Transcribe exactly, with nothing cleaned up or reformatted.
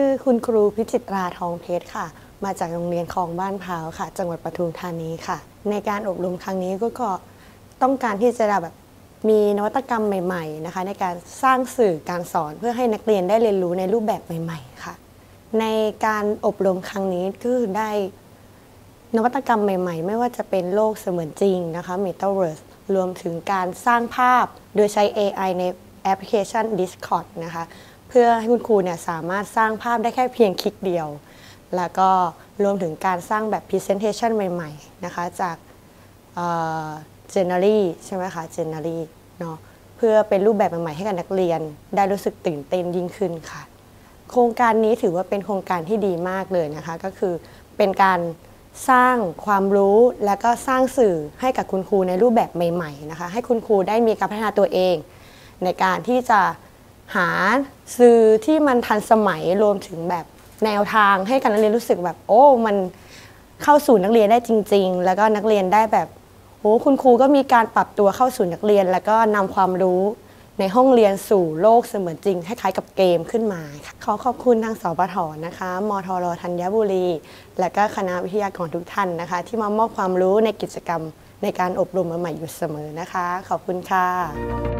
คุณครูพิจิตราทองเพชรค่ะมาจากโรงเรียนคลองบ้านพร้าวค่ะจังหวัดปทุมธานีค่ะในการอบรมครั้งนี้ก็ต้องการที่จะแบบมีนวัตกรรมใหม่ๆนะคะในการสร้างสื่อการสอนเพื่อให้นักเรียนได้เรียนรู้ในรูปแบบใหม่ๆค่ะในการอบรมครั้งนี้ก็คือได้นวัตกรรมใหม่ๆไม่ว่าจะเป็นโลกเสมือนจริงนะคะ Metaverse รวมถึงการสร้างภาพโดยใช้ เอ ไอ ในแอปพลิเคชัน Discord นะคะเพื่อให้คุณครูเนี่ยสามารถสร้างภาพได้แค่เพียงคลิกเดียวแล้วก็รวมถึงการสร้างแบบ Presentation ใหม่ๆนะคะจาก Gennary ใช่ไหมคะ Gennary เนาะเพื่อเป็นรูปแบบใหม่ๆให้กับนักเรียนได้รู้สึกตื่นเต้นยิ่งขึ้นค่ะโครงการนี้ถือว่าเป็นโครงการที่ดีมากเลยนะคะก็คือเป็นการสร้างความรู้และก็สร้างสื่อให้กับคุณครูในรูปแบบใหม่ๆนะคะให้คุณครูได้มีการพัฒนาตัวเองในการที่จะหาสื่อที่มันทันสมัยรวมถึงแบบแนวทางให้กับนักเรียนรู้สึกแบบโอ้มันเข้าสู่นักเรียนได้จริงๆแล้วก็นักเรียนได้แบบโอ้คุณครูก็มีการปรับตัวเข้าสู่นักเรียนแล้วก็นำความรู้ในห้องเรียนสู่โลกเสมือนจริงคล้ายๆกับเกมขึ้นมาขอขอบคุณทางสปท.นะคะมทร.ธัญบุรีและก็คณะวิทยากรทุกท่านนะคะที่มามอบความรู้ในกิจกรรมในการอบรมใหม่ๆอยู่เสมอนะคะขอบคุณค่ะ